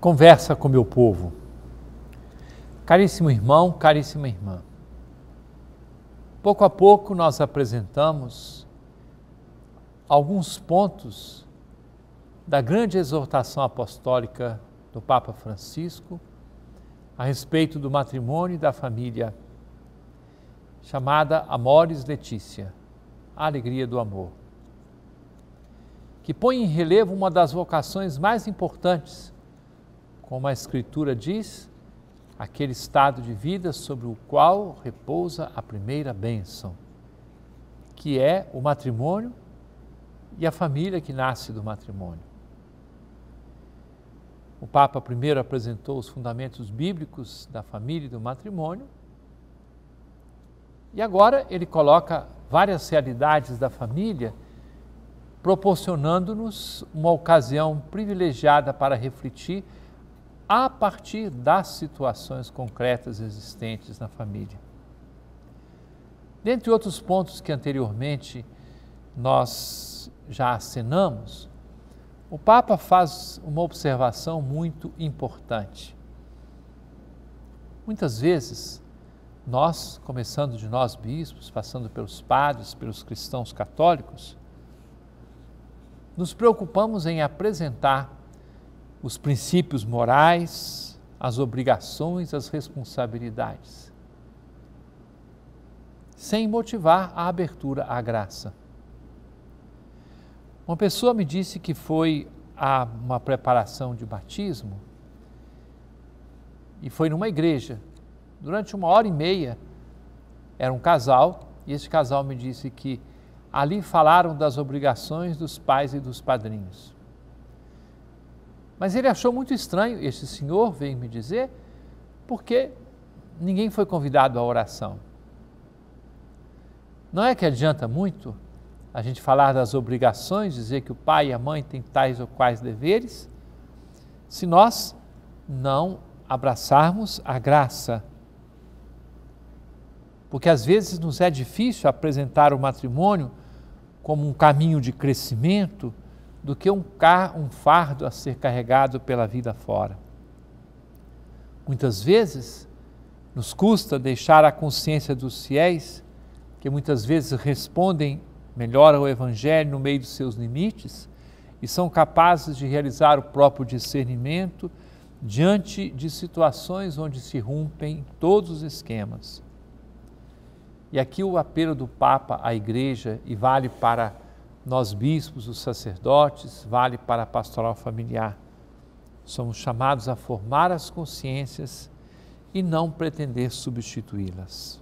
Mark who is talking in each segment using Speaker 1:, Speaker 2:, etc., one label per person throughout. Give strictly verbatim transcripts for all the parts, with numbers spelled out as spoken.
Speaker 1: Conversa com meu povo. Caríssimo irmão, caríssima irmã, pouco a pouco nós apresentamos alguns pontos da grande exortação apostólica do Papa Francisco a respeito do matrimônio e da família, chamada Amoris Laetitia, a alegria do amor, que põe em relevo uma das vocações mais importantes, como a Escritura diz, aquele estado de vida sobre o qual repousa a primeira bênção, que é o matrimônio e a família que nasce do matrimônio. O Papa primeiro apresentou os fundamentos bíblicos da família e do matrimônio, e agora ele coloca várias realidades da família, proporcionando-nos uma ocasião privilegiada para refletir a partir das situações concretas existentes na família. Dentre outros pontos que anteriormente nós já acenamos, o Papa faz uma observação muito importante. Muitas vezes, nós, começando de nós bispos, passando pelos padres, pelos cristãos católicos, nos preocupamos em apresentar os princípios morais, as obrigações, as responsabilidades, sem motivar a abertura à graça. Uma pessoa me disse que foi a uma preparação de batismo e foi numa igreja. Durante uma hora e meia, era um casal, e esse casal me disse que ali falaram das obrigações dos pais e dos padrinhos. Mas ele achou muito estranho, esse senhor veio me dizer, porque ninguém foi convidado à oração. Não é que adianta muito a gente falar das obrigações, dizer que o pai e a mãe têm tais ou quais deveres, se nós não abraçarmos a graça. Porque às vezes nos é difícil apresentar o matrimônio como um caminho de crescimento, do que um, car- um fardo a ser carregado pela vida fora. Muitas vezes, nos custa deixar a consciência dos fiéis, que muitas vezes respondem melhor ao Evangelho no meio dos seus limites e são capazes de realizar o próprio discernimento diante de situações onde se rompem todos os esquemas. E aqui o apelo do Papa à Igreja, e vale para nós bispos, os sacerdotes, vale para a pastoral familiar. Somos chamados a formar as consciências e não pretender substituí-las.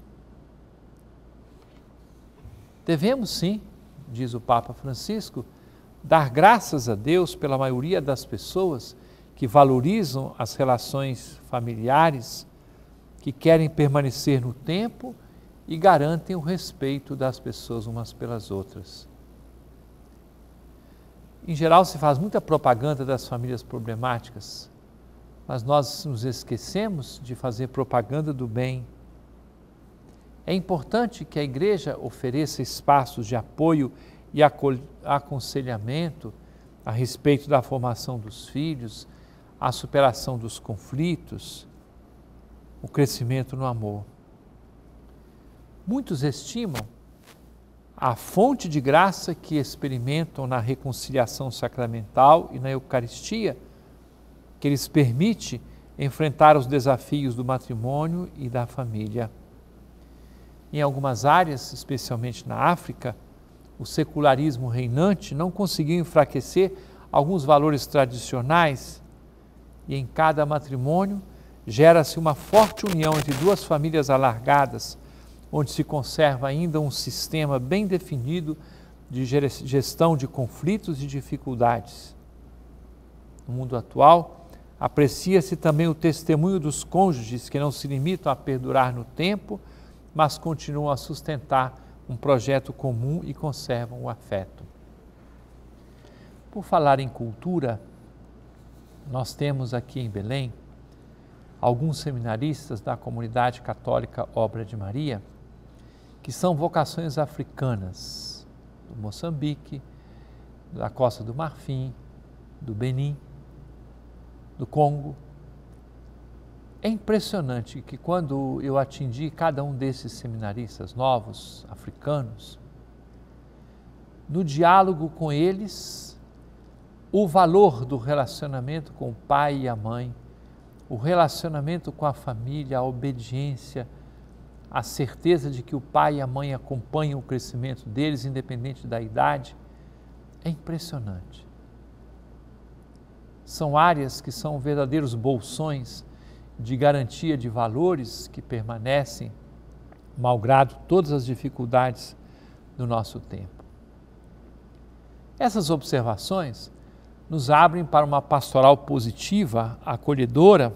Speaker 1: Devemos sim, diz o Papa Francisco, dar graças a Deus pela maioria das pessoas que valorizam as relações familiares, que querem permanecer no tempo e garantem o respeito das pessoas umas pelas outras. Em geral, se faz muita propaganda das famílias problemáticas, mas nós nos esquecemos de fazer propaganda do bem. É importante que a Igreja ofereça espaços de apoio e aconselhamento a respeito da formação dos filhos, a superação dos conflitos, o crescimento no amor. Muitos estimam a fonte de graça que experimentam na reconciliação sacramental e na Eucaristia, que lhes permite enfrentar os desafios do matrimônio e da família. Em algumas áreas, especialmente na África, o secularismo reinante não conseguiu enfraquecer alguns valores tradicionais e em cada matrimônio gera-se uma forte união entre duas famílias alargadas, onde se conserva ainda um sistema bem definido de gestão de conflitos e dificuldades. No mundo atual, aprecia-se também o testemunho dos cônjuges que não se limitam a perdurar no tempo, mas continuam a sustentar um projeto comum e conservam o afeto. Por falar em cultura, nós temos aqui em Belém alguns seminaristas da comunidade católica Obra de Maria, que são vocações africanas, do Moçambique, da Costa do Marfim, do Benin. do Congo. É impressionante que quando eu atingi cada um desses seminaristas novos, africanos, no diálogo com eles, o valor do relacionamento com o pai e a mãe, o relacionamento com a família, a obediência, a certeza de que o pai e a mãe acompanham o crescimento deles, independente da idade, é impressionante. São áreas que são verdadeiros bolsões de garantia de valores que permanecem, malgrado todas as dificuldades do nosso tempo. Essas observações nos abrem para uma pastoral positiva, acolhedora,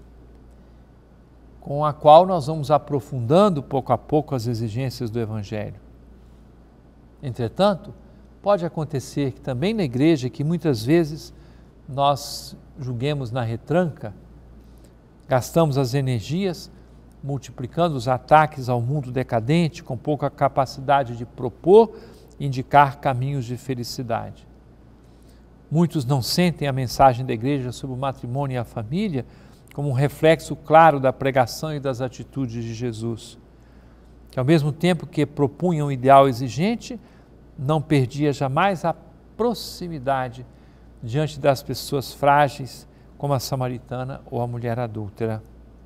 Speaker 1: com a qual nós vamos aprofundando pouco a pouco as exigências do Evangelho. Entretanto, pode acontecer que também na igreja, que muitas vezes nós julguemos na retranca, gastamos as energias multiplicando os ataques ao mundo decadente, com pouca capacidade de propor e indicar caminhos de felicidade. Muitos não sentem a mensagem da igreja sobre o matrimônio e a família como um reflexo claro da pregação e das atitudes de Jesus, que ao mesmo tempo que propunha um ideal exigente, não perdia jamais a proximidade diante das pessoas frágeis, como a samaritana ou a mulher adúltera.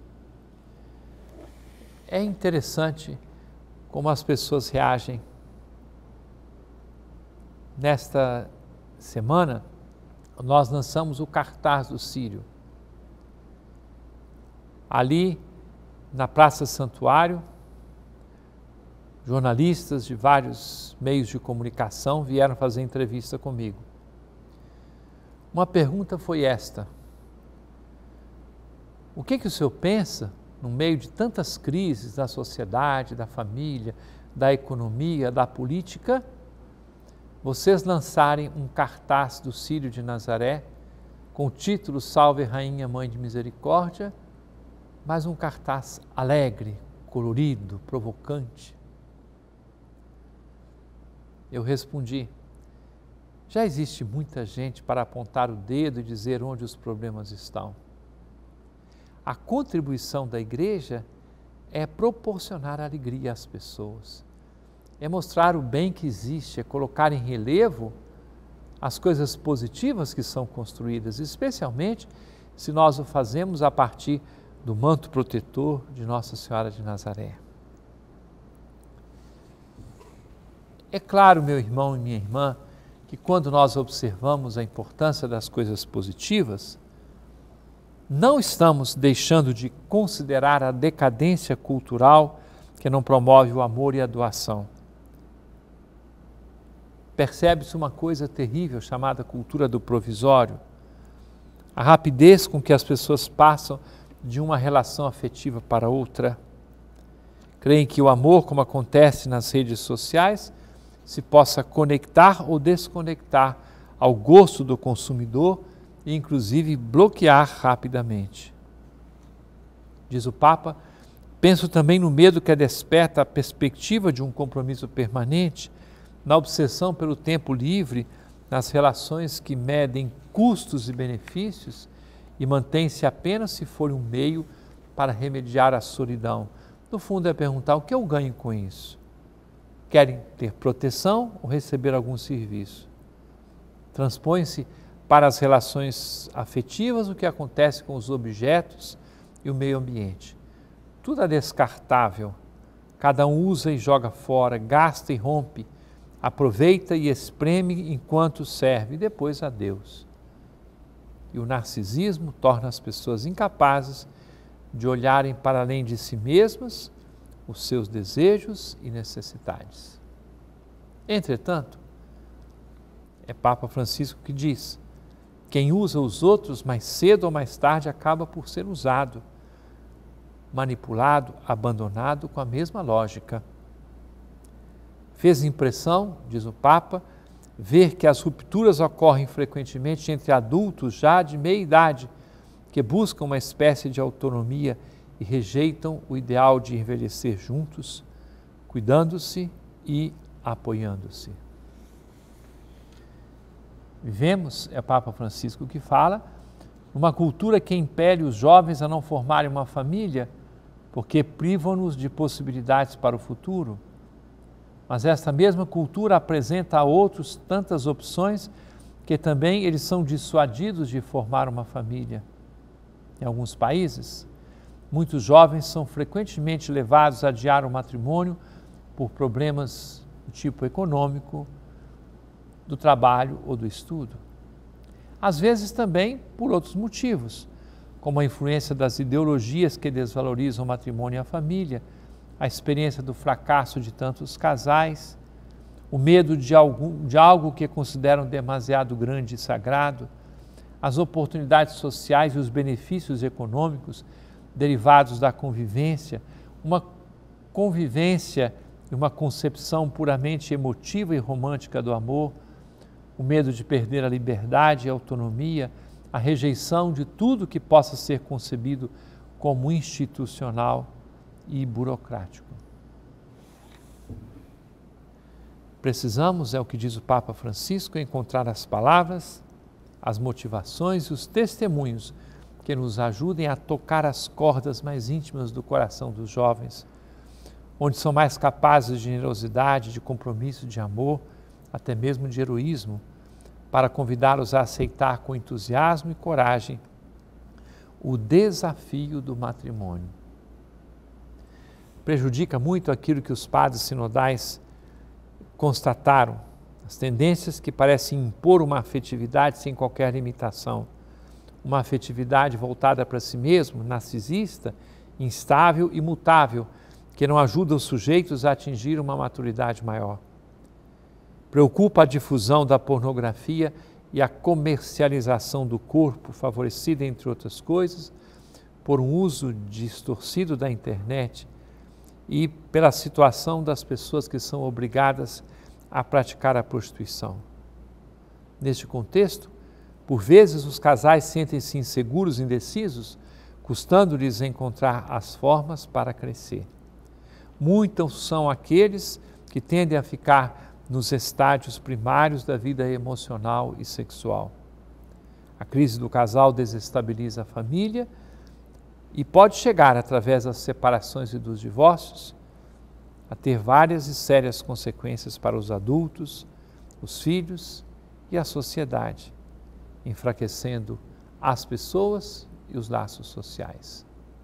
Speaker 1: É interessante como as pessoas reagem. Nesta semana, nós lançamos o cartaz do Círio. Ali, na Praça Santuário, jornalistas de vários meios de comunicação vieram fazer entrevista comigo. Uma pergunta foi esta: o que que o senhor pensa, no meio de tantas crises da sociedade, da família, da economia, da política, vocês lançarem um cartaz do Círio de Nazaré com o título Salve Rainha Mãe de Misericórdia, mas um cartaz alegre, colorido, provocante? Eu respondi: já existe muita gente para apontar o dedo e dizer onde os problemas estão. A contribuição da igreja é proporcionar alegria às pessoas, é mostrar o bem que existe, é colocar em relevo as coisas positivas que são construídas, especialmente se nós o fazemos a partir do manto protetor de Nossa Senhora de Nazaré. É claro, meu irmão e minha irmã, que quando nós observamos a importância das coisas positivas, não estamos deixando de considerar a decadência cultural que não promove o amor e a doação. Percebe-se uma coisa terrível chamada cultura do provisório, a rapidez com que as pessoas passam de uma relação afetiva para outra. Creem que o amor, como acontece nas redes sociais, se possa conectar ou desconectar ao gosto do consumidor e inclusive bloquear rapidamente. Diz o Papa: penso também no medo que desperta a perspectiva de um compromisso permanente, na obsessão pelo tempo livre, nas relações que medem custos e benefícios e mantêm-se apenas se for um meio para remediar a solidão. No fundo é perguntar: o que eu ganho com isso? Querem ter proteção ou receber algum serviço? Transpõe-se para as relações afetivas o que acontece com os objetos e o meio ambiente. Tudo é descartável, cada um usa e joga fora, gasta e rompe, aproveita e espreme enquanto serve, e depois adeus. E o narcisismo torna as pessoas incapazes de olharem para além de si mesmas, os seus desejos e necessidades. Entretanto, é Papa Francisco que diz: quem usa os outros mais cedo ou mais tarde acaba por ser usado, manipulado, abandonado com a mesma lógica. Fez impressão, diz o Papa, ver que as rupturas ocorrem frequentemente entre adultos já de meia idade, que buscam uma espécie de autonomia e rejeitam o ideal de envelhecer juntos, cuidando-se e apoiando-se. Vivemos, é Papa Francisco que fala, Uma cultura que impele os jovens a não formarem uma família, porque privam-nos de possibilidades para o futuro. Mas esta mesma cultura apresenta a outros tantas opções que também eles são dissuadidos de formar uma família. Em alguns países, muitos jovens são frequentemente levados a adiar o matrimônio por problemas do tipo econômico, do trabalho ou do estudo. Às vezes também por outros motivos, como a influência das ideologias que desvalorizam o matrimônio e a família, a experiência do fracasso de tantos casais, o medo de, algum, de algo que consideram demasiado grande e sagrado, as oportunidades sociais e os benefícios econômicos derivados da convivência, uma convivência e uma concepção puramente emotiva e romântica do amor, o medo de perder a liberdade e a autonomia, a rejeição de tudo que possa ser concebido como institucional e burocrático. Precisamos, é o que diz o Papa Francisco, encontrar as palavras, as motivações e os testemunhos que nos ajudem a tocar as cordas mais íntimas do coração dos jovens, onde são mais capazes de generosidade, de compromisso, de amor, até mesmo de heroísmo, para convidá-los a aceitar com entusiasmo e coragem o desafio do matrimônio. Prejudica muito aquilo que os padres sinodais constataram, as tendências que parecem impor uma afetividade sem qualquer limitação, uma afetividade voltada para si mesmo, narcisista, instável e mutável, que não ajuda os sujeitos a atingir uma maturidade maior. Preocupa a difusão da pornografia e a comercialização do corpo, favorecida, entre outras coisas, por um uso distorcido da internet e pela situação das pessoas que são obrigadas a praticar a prostituição. Neste contexto, por vezes os casais sentem-se inseguros e indecisos, custando-lhes encontrar as formas para crescer. Muitos são aqueles que tendem a ficar nos estádios primários da vida emocional e sexual. A crise do casal desestabiliza a família e pode chegar, através das separações e dos divórcios, a ter várias e sérias consequências para os adultos, os filhos e a sociedade, enfraquecendo as pessoas e os laços sociais.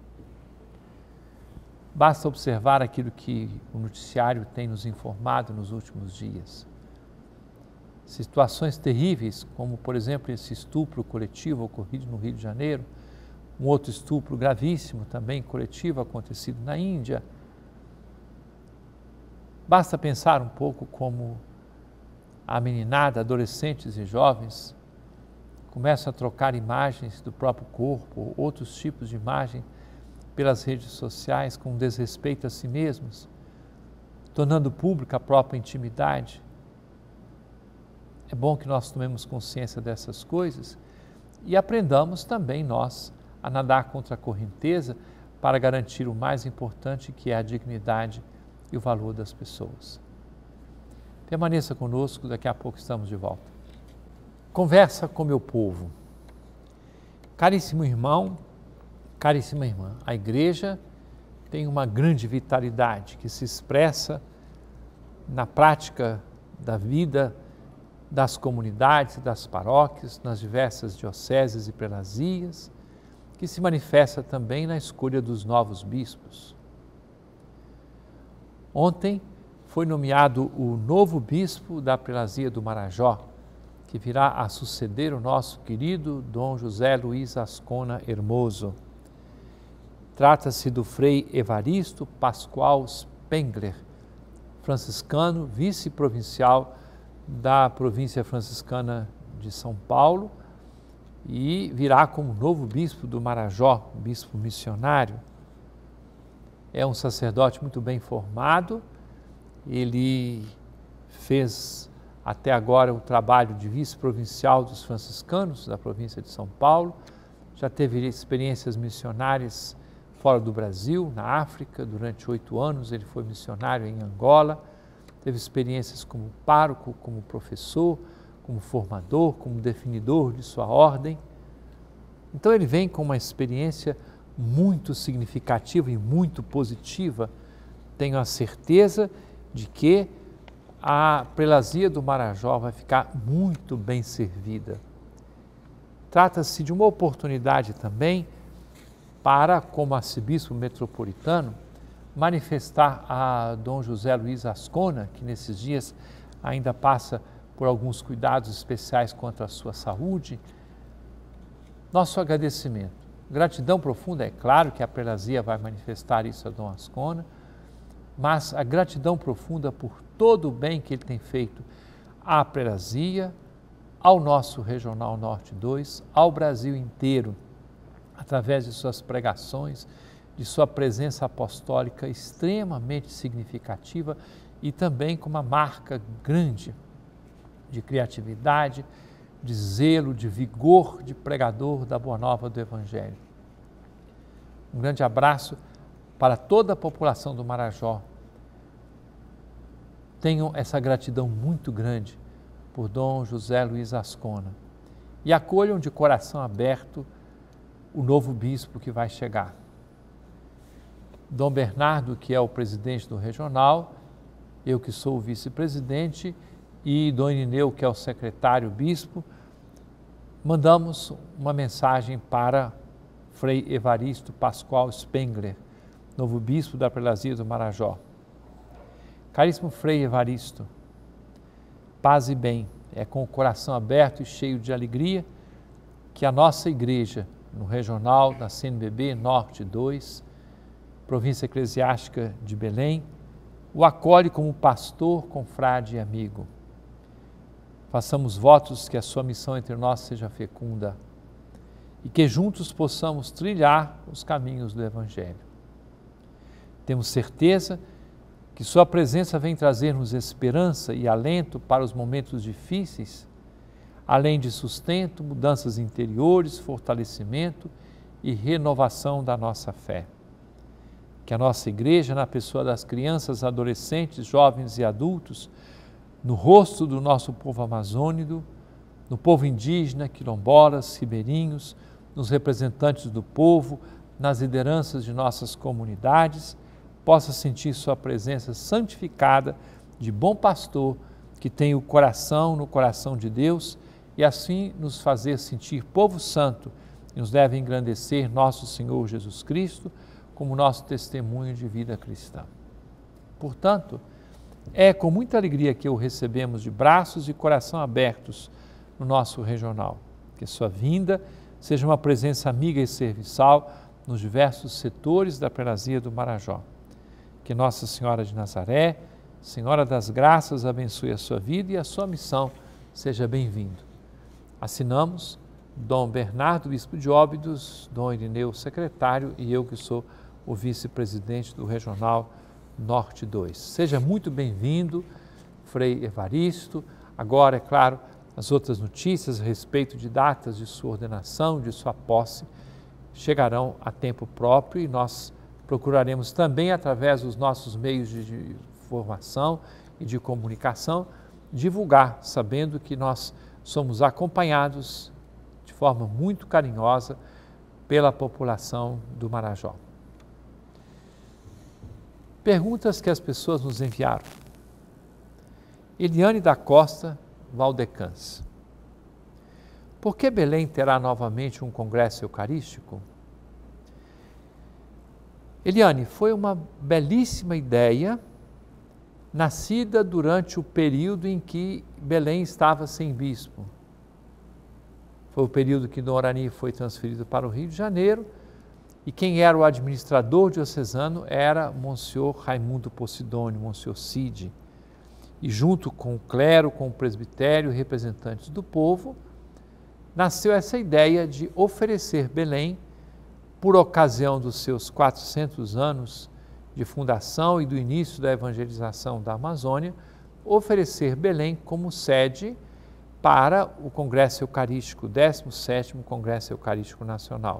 Speaker 1: Basta observar aquilo que o noticiário tem nos informado nos últimos dias. Situações terríveis, como, por exemplo, esse estupro coletivo ocorrido no Rio de Janeiro, um outro estupro gravíssimo também coletivo acontecido na Índia. Basta pensar um pouco como a meninada, adolescentes e jovens começam a trocar imagens do próprio corpo, outros tipos de imagem, pelas redes sociais com desrespeito a si mesmos, tornando pública a própria intimidade. É bom que nós tomemos consciência dessas coisas e aprendamos também nós a nadar contra a correnteza para garantir o mais importante, que é a dignidade e o valor das pessoas. Permaneça conosco, daqui a pouco estamos de volta. Conversa com meu povo. Caríssimo irmão, caríssima irmã, a igreja tem uma grande vitalidade que se expressa na prática da vida das comunidades, das paróquias, nas diversas dioceses e prelazias, que se manifesta também na escolha dos novos bispos. Ontem foi nomeado o novo bispo da prelazia do Marajó, que virá a suceder o nosso querido Dom José Luiz Ascona Hermoso. Trata-se do Frei Evaristo Pascoal Spengler, franciscano, vice-provincial da província franciscana de São Paulo, e virá como novo bispo do Marajó, bispo missionário. É um sacerdote muito bem formado, ele fez até agora o trabalho de vice-provincial dos franciscanos da província de São Paulo, já teve experiências missionárias fora do Brasil, na África, durante oito anos ele foi missionário em Angola, teve experiências como pároco, como professor, como formador, como definidor de sua ordem. Então ele vem com uma experiência muito significativa e muito positiva. Tenho a certeza de que a prelazia do Marajó vai ficar muito bem servida. Trata-se de uma oportunidade também para, como arcebispo metropolitano, manifestar a Dom José Luiz Ascona, que nesses dias ainda passa por alguns cuidados especiais quanto à sua saúde, nosso agradecimento. Gratidão profunda, é claro que a prelazia vai manifestar isso a Dom Ascona, mas a gratidão profunda por todo o bem que ele tem feito à prelazia, ao nosso Regional Norte dois, ao Brasil inteiro, através de suas pregações, de sua presença apostólica extremamente significativa e também com uma marca grande de criatividade, de zelo, de vigor de pregador da Boa Nova do Evangelho. Um grande abraço para toda a população do Marajó. Tenham essa gratidão muito grande por Dom José Luiz Ascona e acolham de coração aberto o novo bispo que vai chegar. Dom Bernardo, que é o presidente do regional, eu que sou o vice-presidente, e Dom Irineu, que é o secretário bispo, mandamos uma mensagem para Frei Evaristo Pascoal Spengler, novo bispo da prelazia do Marajó. Caríssimo Frei Evaristo, paz e bem, é com o coração aberto e cheio de alegria que a nossa igreja, no regional da C N B B Norte dois, província eclesiástica de Belém, o acolhe como pastor, confrade e amigo. Façamos votos que a sua missão entre nós seja fecunda e que juntos possamos trilhar os caminhos do Evangelho. Temos certeza que sua presença vem trazer-nos esperança e alento para os momentos difíceis, além de sustento, mudanças interiores, fortalecimento e renovação da nossa fé. Que a nossa igreja, na pessoa das crianças, adolescentes, jovens e adultos, no rosto do nosso povo amazônico, no povo indígena, quilombolas, ribeirinhos, nos representantes do povo, nas lideranças de nossas comunidades, possa sentir sua presença santificada de bom pastor que tem o coração no coração de Deus e assim nos fazer sentir povo santo e nos deve engrandecer nosso Senhor Jesus Cristo como nosso testemunho de vida cristã. Portanto, é com muita alegria que o recebemos de braços e coração abertos no nosso regional. Que sua vinda seja uma presença amiga e serviçal nos diversos setores da prelazia do Marajó. Que Nossa Senhora de Nazaré, Senhora das Graças, abençoe a sua vida e a sua missão. Seja bem-vindo. Assinamos Dom Bernardo, bispo de Óbidos, Dom Irineu, secretário, e eu que sou o vice-presidente do Regional Norte dois. Seja muito bem-vindo, Frei Evaristo. Agora, é claro, as outras notícias a respeito de datas de sua ordenação, de sua posse, chegarão a tempo próprio e nós procuraremos também, através dos nossos meios de informação e de comunicação, divulgar, sabendo que nós somos acompanhados de forma muito carinhosa pela população do Marajó. Perguntas que as pessoas nos enviaram. Eliane da Costa Valdecans. Por que Belém terá novamente um congresso eucarístico? Eliane, foi uma belíssima ideia, nascida durante o período em que Belém estava sem bispo. Foi o período que Dom Orani foi transferido para o Rio de Janeiro e quem era o administrador diocesano era Monsenhor Raimundo Posidônio, Monsenhor Cide. E junto com o clero, com o presbitério e representantes do povo, nasceu essa ideia de oferecer Belém, por ocasião dos seus quatrocentos anos de fundação e do início da evangelização da Amazônia, oferecer Belém como sede para o Congresso Eucarístico, o décimo sétimo Congresso Eucarístico Nacional.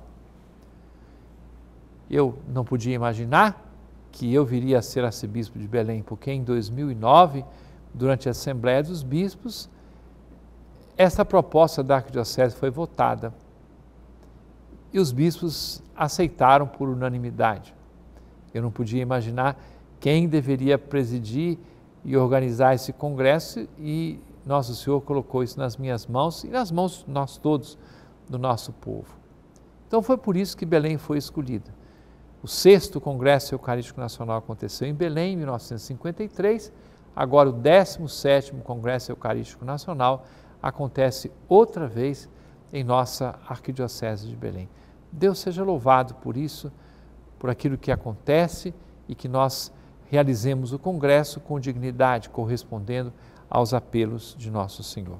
Speaker 1: Eu não podia imaginar que eu viria a ser arcebispo de Belém, porque em dois mil e nove, durante a Assembleia dos Bispos, essa proposta da Arquidiocese foi votada. e os bispos aceitaram por unanimidade. Eu não podia imaginar quem deveria presidir e organizar esse congresso, e Nosso Senhor colocou isso nas minhas mãos e nas mãos de nós todos, do nosso povo. Então foi por isso que Belém foi escolhida. O sexto Congresso Eucarístico Nacional aconteceu em Belém, em mil novecentos e cinquenta e três, agora o décimo sétimo Congresso Eucarístico Nacional acontece outra vez em nossa Arquidiocese de Belém. Deus seja louvado por isso, por aquilo que acontece e que nós realizemos o Congresso com dignidade, correspondendo aos apelos de Nosso Senhor.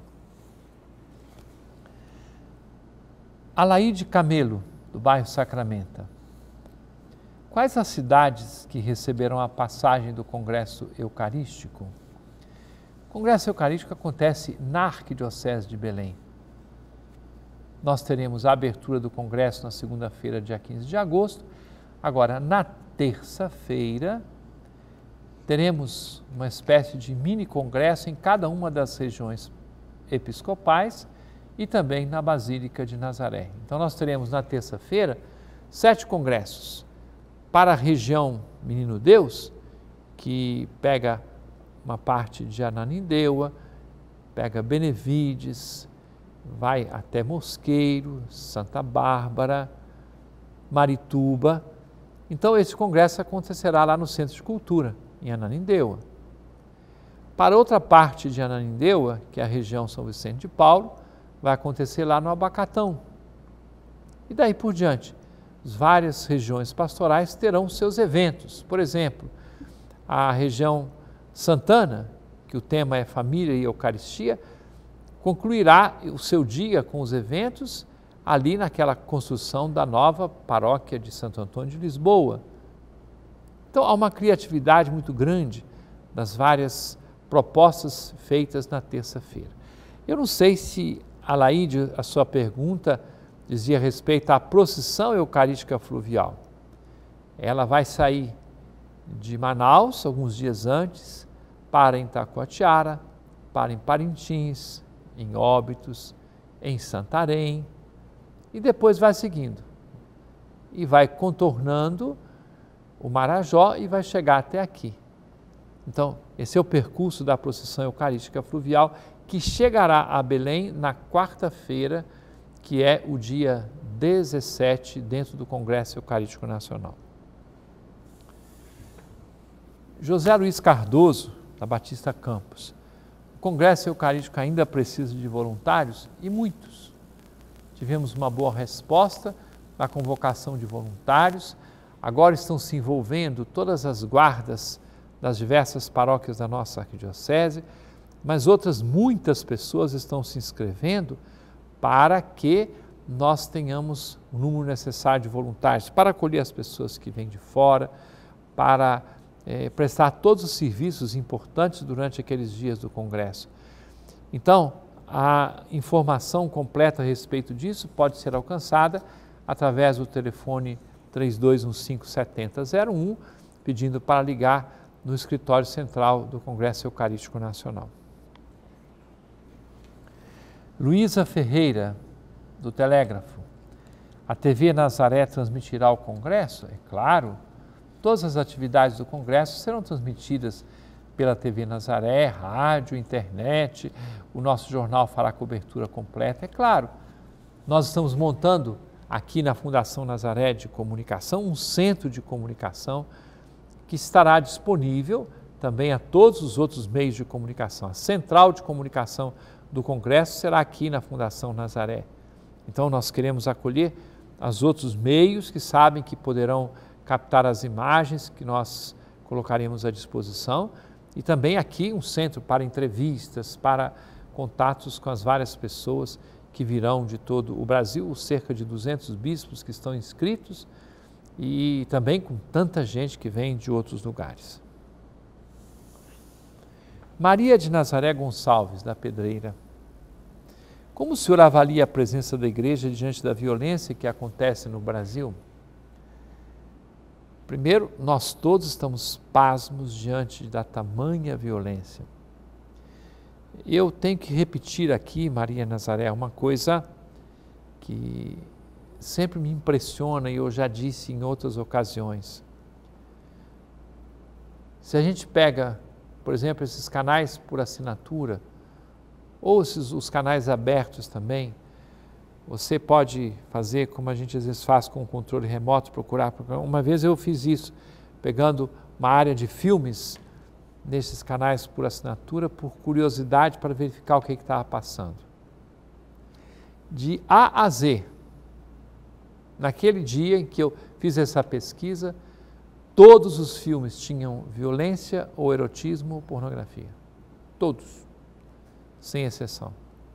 Speaker 1: Alaide Camelo, do bairro Sacramento. Quais as cidades que receberão a passagem do Congresso Eucarístico? O Congresso Eucarístico acontece na Arquidiocese de Belém. Nós teremos a abertura do Congresso na segunda-feira, dia quinze de agosto. Agora, na terça-feira, teremos uma espécie de mini-congresso em cada uma das regiões episcopais e também na Basílica de Nazaré. Então, nós teremos na terça-feira sete congressos. Para a região Menino Deus, que pega uma parte de Ananindeua, pega Benevides, vai até Mosqueiro, Santa Bárbara, Marituba. Então, esse congresso acontecerá lá no Centro de Cultura, em Ananindeua. Para outra parte de Ananindeua, que é a região São Vicente de Paulo, vai acontecer lá no Abacatão. E daí por diante, as várias regiões pastorais terão seus eventos. Por exemplo, a região Santana, que o tema é Família e Eucaristia, concluirá o seu dia com os eventos ali naquela construção da nova paróquia de Santo Antônio de Lisboa. Então, há uma criatividade muito grande nas várias propostas feitas na terça-feira. Eu não sei se, Alaide, a sua pergunta dizia respeito à procissão eucarística fluvial. Ela vai sair de Manaus, alguns dias antes, para em Taquatiara, para em Parintins, em Óbitos, em Santarém, e depois vai seguindo. E vai contornando o Marajó e vai chegar até aqui. Então, esse é o percurso da procissão eucarística fluvial, que chegará a Belém na quarta-feira, que é o dia dezessete, dentro do Congresso Eucarístico Nacional. José Luiz Cardoso, da Batista Campos. O Congresso Eucarístico ainda precisa de voluntários, e muitos. Tivemos uma boa resposta na convocação de voluntários. Agora estão se envolvendo todas as guardas das diversas paróquias da nossa arquidiocese, mas outras muitas pessoas estão se inscrevendo para que nós tenhamos o número necessário de voluntários para acolher as pessoas que vêm de fora, para é, prestar todos os serviços importantes durante aqueles dias do Congresso. Então, a informação completa a respeito disso pode ser alcançada através do telefone três dois um cinco, sete zero zero um, pedindo para ligar no escritório central do Congresso Eucarístico Nacional. Luísa Ferreira, do Telégrafo. A T V Nazaré transmitirá o Congresso? É claro, todas as atividades do Congresso serão transmitidas pela T V Nazaré, rádio, internet, o nosso jornal fará cobertura completa, é claro. Nós estamos montando aqui na Fundação Nazaré de Comunicação um centro de comunicação que estará disponível também a todos os outros meios de comunicação. A central de comunicação do Congresso será aqui na Fundação Nazaré. Então, nós queremos acolher os outros meios que sabem que poderão captar as imagens que nós colocaremos à disposição, e também aqui um centro para entrevistas, para contatos com as várias pessoas que virão de todo o Brasil, cerca de duzentos bispos que estão inscritos, e também com tanta gente que vem de outros lugares. Maria de Nazaré Gonçalves, da Pedreira. Como o senhor avalia a presença da igreja diante da violência que acontece no Brasil? Primeiro, nós todos estamos pasmos diante da tamanha violência. Eu tenho que repetir aqui, Maria Nazaré, uma coisa que sempre me impressiona, e eu já disse em outras ocasiões, se a gente pega, por exemplo, esses canais por assinatura, ou esses, os canais abertos também, você pode fazer como a gente às vezes faz com o controle remoto, procurar. Uma vez eu fiz isso, pegando uma área de filmes nesses canais por assinatura, por curiosidade, para verificar o que estava passando. De A a Z, naquele dia em que eu fiz essa pesquisa, todos os filmes tinham violência ou erotismo ou pornografia. Todos, sem exceção.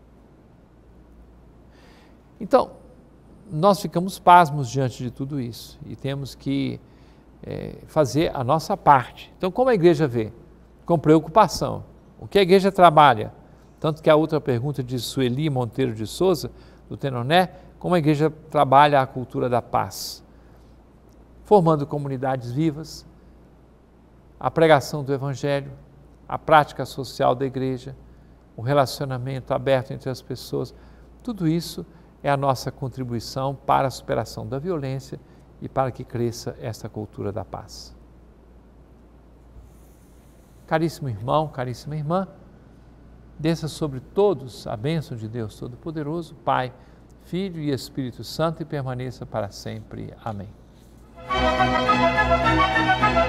Speaker 1: Então, nós ficamos pasmos diante de tudo isso e temos que é, fazer a nossa parte. Então, como a igreja vê? Com preocupação. O que a igreja trabalha? Tanto que a outra pergunta de Sueli Monteiro de Souza, do Tenoné, como a igreja trabalha a cultura da paz? Formando comunidades vivas, a pregação do Evangelho, a prática social da igreja, o relacionamento aberto entre as pessoas, tudo isso é a nossa contribuição para a superação da violência e para que cresça esta cultura da paz. Caríssimo irmão, caríssima irmã, desça sobre todos a bênção de Deus Todo-Poderoso, Pai, Filho e Espírito Santo, e permaneça para sempre. Amém.